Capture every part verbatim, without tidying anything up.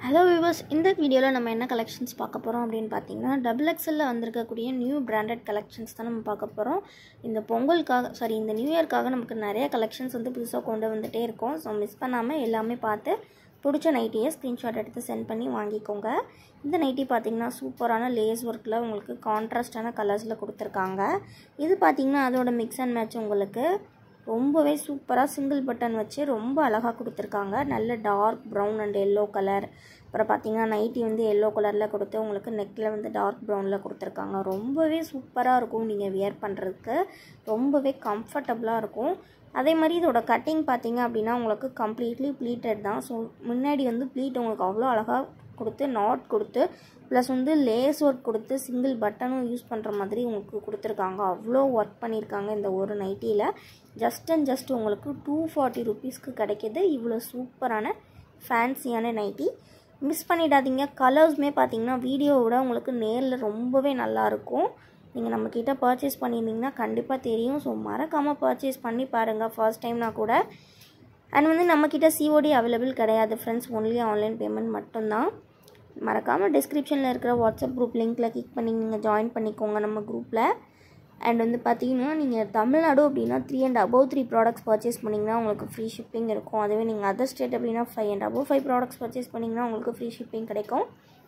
Hello viewers, இந்த வீடியோவில் நம்ம என்ன கலெக்ஷன்ஸ் பார்க்க போகிறோம் அப்படின்னு பார்த்தீங்கன்னா, டபுள் எக்ஸலில் வந்திருக்கக்கூடிய நியூ பிராண்டட் கலெக்ஷன்ஸ் தான் நம்ம பார்க்க போகிறோம். இந்த பொங்கலுக்காக சாரி இந்த நியூ இயர்க்காக நமக்கு நிறைய கலெக்ஷன்ஸ் வந்து புதுசாக கொண்டு வந்துகிட்டே இருக்கும். ஸோ மிஸ் பண்ணாமல் எல்லாமே பார்த்து பிடிச்ச நைட்டியை ஸ்க்ரீன்ஷாட் எடுத்து சென்ட் பண்ணி வாங்கிக்கோங்க. இந்த நைட்டி பார்த்திங்கன்னா சூப்பரான லேஸ் ஒர்க்கில் உங்களுக்கு கான்ட்ராஸ்டான கலர்ஸில் கொடுத்துருக்காங்க. இது பார்த்திங்கன்னா அதோட மிக்ஸ் அண்ட் மேட்ச் உங்களுக்கு ரொம்பவே சூப்பராக சிங்கிள் பட்டன் வச்சு ரொம்ப அழகாக கொடுத்துருக்காங்க. நல்ல dark brown and yellow colour. அப்புறம் பார்த்திங்கன்னா நைட்டி வந்து எல்லோ கலரில் கொடுத்து உங்களுக்கு நெக்கில் வந்து டார்க் ப்ரௌனில் கொடுத்துருக்காங்க. ரொம்பவே சூப்பராக இருக்கும் நீங்கள் வியர் பண்ணுறதுக்கு. ரொம்பவே கம்ஃபர்டபுளாக இருக்கும். அதே மாதிரி இதோட கட்டிங் பார்த்திங்க அப்படின்னா உங்களுக்கு கம்ப்ளீட்லி ப்ளீட்டட் தான். ஸோ முன்னாடி வந்து ப்ளீட் உங்களுக்கு அவ்வளோ அழகாக கொடுத்து நாட் கொடுத்து ப்ளஸ் வந்து லேஸ் ஒர்க் கொடுத்து சிங்கிள் பட்டனும் யூஸ் பண்ணுற மாதிரி உங்களுக்கு கொடுத்துருக்காங்க. அவ்வளோ ஒர்க் பண்ணியிருக்காங்க இந்த ஒரு நைட்டியில். ஜஸ்ட் அண்ட் ஜஸ்ட் உங்களுக்கு டூ ஃபார்ட்டி ருபீஸ்க்கு கிடைக்கிது இவ்வளோ சூப்பரான ஃபேன்சியான நைட்டி. மிஸ் பண்ணிடாதீங்க. கலர்ஸுமே பார்த்தீங்கன்னா வீடியோவோட உங்களுக்கு நேரில் ரொம்பவே நல்லாயிருக்கும். நீங்கள் நம்மக்கிட்ட பர்ச்சேஸ் பண்ணியிருந்தீங்கன்னா கண்டிப்பாக தெரியும். ஸோ மறக்காமல் பர்ச்சேஸ் பண்ணி பாருங்கள் ஃபர்ஸ்ட் டைம்னா கூட. அண்ட் வந்து நம்மக்கிட்ட சிஓடி அவைலபிள் கிடையாது ஃப்ரெண்ட்ஸ், ஒன்லி ஆன்லைன் பேமெண்ட் மட்டும்தான். மறக்காமல் டிஸ்கிரிப்ஷனில் இருக்கிற வாட்ஸ்அப் குரூப் லிங்க்கில் கிளிக் பண்ணி நீங்கள் ஜாயின் பண்ணிக்கோங்க நம்ம குரூப்பில். அண்ட் வந்து பார்த்தீங்கன்னா நீங்கள் தமிழ்நாடு அப்படின்னா three and above three products purchase பண்ணிங்கன்னா உங்களுக்கு ஃப்ரீ ஷிப்பிங் இருக்கும். அதுவே நீங்கள் அதர் ஸ்டேட் அப்படின்னா five and above five products purchase பண்ணிங்கன்னா உங்களுக்கு ஃப்ரீ ஷிப்பிங் கிடைக்கும்.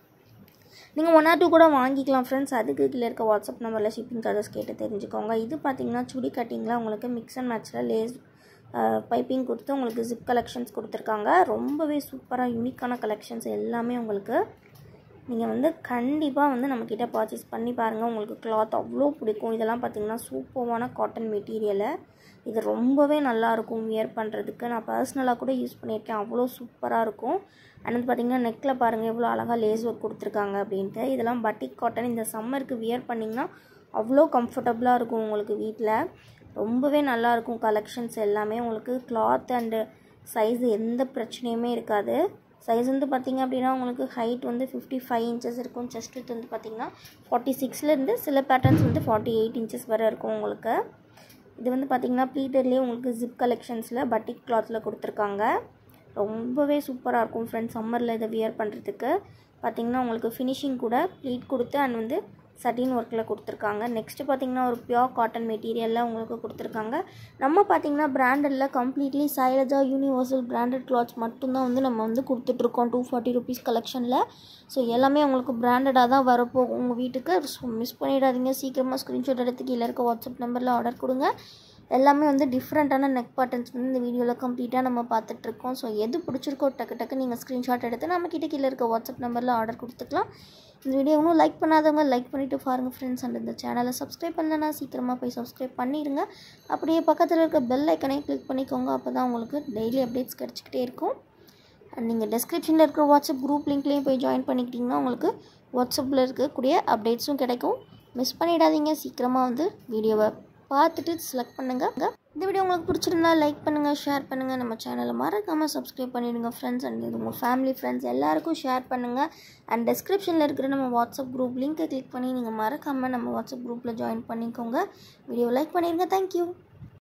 நீங்கள் ஒன் ஆர் டூ கூட வாங்கிக்கலாம் ஃப்ரெண்ட்ஸ். அதுக்கு கீழே இருக்க வாட்ஸ்அப் நம்பரில் ஷிப்பிங் சார்ஜஸ் கேட்டு தெரிஞ்சுக்கோங்க. இது பார்த்தீங்கன்னா சுடி கட்டிங்கில் உங்களுக்கு மிக்ஸ் அண்ட் மேட்ச்சில் லேஸ் பைப்பிங் கொடுத்து உங்களுக்கு ஜிப் கலெக்ஷன்ஸ் கொடுத்துருக்காங்க. ரொம்பவே சூப்பராக யூனிக்கான கலெக்ஷன்ஸ் எல்லாமே உங்களுக்கு. நீங்கள் வந்து கண்டிப்பாக வந்து நம்மக்கிட்ட பர்ச்சேஸ் பண்ணி பாருங்கள். உங்களுக்கு கிளாத் அவ்வளோ பிடிக்கும். இதெல்லாம் பார்த்திங்கன்னா சூப்பரான காட்டன் மெட்டீரியலு. இது ரொம்பவே நல்லாயிருக்கும் வியர் பண்ணுறதுக்கு. நான் பர்சனலாக கூட யூஸ் பண்ணியிருக்கேன். அவ்வளோ சூப்பராக இருக்கும். அண்ட் வந்து பார்த்திங்கன்னா நெக்கில் பாருங்கள் எவ்வளோ அழகாக லேஸ் ஒர்க் கொடுத்துருக்காங்க அப்படின்ட்டு. இதெல்லாம் பட்டிக் காட்டன். இந்த சம்மருக்கு வியர் பண்ணிங்கன்னா அவ்வளோ கம்ஃபர்டபுளாக இருக்கும் உங்களுக்கு வீட்டில். ரொம்பவே நல்லாயிருக்கும் கலெக்ஷன்ஸ் எல்லாமே. உங்களுக்கு கிளாத் அண்டு சைஸ் எந்த பிரச்சனையுமே இருக்காது. சைஸ் வந்து பார்த்திங்க அப்படின்னா உங்களுக்கு ஹைட் வந்து ஃபிஃப்டி ஃபைவ் இன்ச்சஸ் இருக்கும். செஸ்ட் வித் வந்து பார்த்திங்கன்னா ஃபார்ட்டி சிக்ஸ்லேருந்து சில பேட்டர்ன்ஸ் வந்து ஃபார்ட்டி எயிட் இன்ச்சஸ் வரை இருக்கும் உங்களுக்கு. இது வந்து பார்த்திங்கன்னா ப்ளீட்டர்லேயே உங்களுக்கு ஜிப் கலெக்ஷன்ஸில் பட்டிக் கிளாத்தில் கொடுத்துருக்காங்க. ரொம்பவே சூப்பராக இருக்கும் ஃப்ரெண்ட்ஸ் சம்மரில் இதை வியர் பண்ணுறதுக்கு. பார்த்திங்கன்னா உங்களுக்கு ஃபினிஷிங் கூட ப்ளீட் கொடுத்து அண்ட் வந்து சட்டின் ஒர்க்கில் கொடுத்துருக்காங்க. நெக்ஸ்ட்டு பார்த்திங்கன்னா ஒரு பியோர் காட்டன் மெட்டீரியலில் உங்களுக்கு கொடுத்துருக்காங்க. நம்ம பார்த்திங்கன்னா பிராண்டடில் completely Sailaja universal branded clothes மட்டும்தான் வந்து நம்ம வந்து கொடுத்துட்ருக்கோம் டூ ஃபார்ட்டி ருபீஸ் கலெக்ஷனில். ஸோ எல்லாமே உங்களுக்கு பிராண்டடாக தான் வரப்போகும் உங்கள் வீட்டுக்கு. ஸோ மிஸ் பண்ணிடாதீங்க. சீக்கிரமாக ஸ்க்ரீன்ஷாட் எடுத்து கீழே இருக்க வாட்ஸ்அப் நம்பரில் ஆர்டர் கொடுங்க. எல்லாமே வந்து டிஃப்ரெண்ட்டான நெக் பேட்டர்ன்ஸ் வந்து இந்த வீடியோவில் கம்ப்ளீட்டாக நம்ம பார்த்துட்ருக்கோம். ஸோ எது பிடிச்சிருக்கோ டக்கு டக்கு நீங்கள் ஸ்க்ரீன்ஷாட் எடுத்து நம்மக்கிட்ட கீழே இருக்க வாட்ஸ்அப் நம்பரில் ஆர்டர் கொடுத்துக்கலாம். இந்த வீடியோ இன்னும் லைக் பண்ணாதவங்க லைக் பண்ணிவிட்டு பாருங்கள் ஃப்ரெண்ட்ஸ். அண்ட் இந்த சேனலை சப்ஸ்கிரைப் பண்ணலன்னா சீக்கிரமாக போய் சப்ஸ்கிரைப் பண்ணிடுங்க. அப்படியே பக்கத்தில் இருக்க பெல் ஐக்கனை கிளிக் பண்ணிக்கோங்க. அப்போ தான் உங்களுக்கு டெய்லி அப்டேட்ஸ் கிடச்சிக்கிட்டே இருக்கும். அண்ட் நீங்கள் டிஸ்கிரிப்ஷனில் இருக்கிற வாட்ஸ்அப் குரூப் லிங்க்லேயும் போய் ஜாயின் பண்ணிக்கிட்டிங்கன்னா உங்களுக்கு வாட்ஸ்அப்பில் இருக்கக்கூடிய அப்டேட்ஸும் கிடைக்கும். மிஸ் பண்ணிடாதீங்க. சீக்கிரமாக வந்து வீடியோவை பார்த்துட்டு செலக்ட் பண்ணுங்கள். இந்த வீடியோ உங்களுக்கு பிடிச்சிருந்தா லைக் பண்ணுங்கள், ஷேர் பண்ணுங்கள். நம்ம சேனலை மறக்காமல் சப்ஸ்கிரைப் பண்ணிவிடுங்க ஃப்ரெண்ட்ஸ். அண்ட் இது உங்கள் ஃபேமிலி ஃப்ரெண்ட்ஸ் எல்லாருக்கும் ஷேர் பண்ணுங்கள். அண்ட் டிஸ்கிரிப்ஷனில் இருக்கிற நம்ம வாட்ஸ்அப் குரூப் லிங்க்கை கிளிக் பண்ணி நீங்கள் மறக்காமல் நம்ம வாட்ஸ்அப் குரூப்பில் ஜாயின் பண்ணிக்கோங்க. வீடியோ லைக் பண்ணிடுங்க. தேங்க்யூ.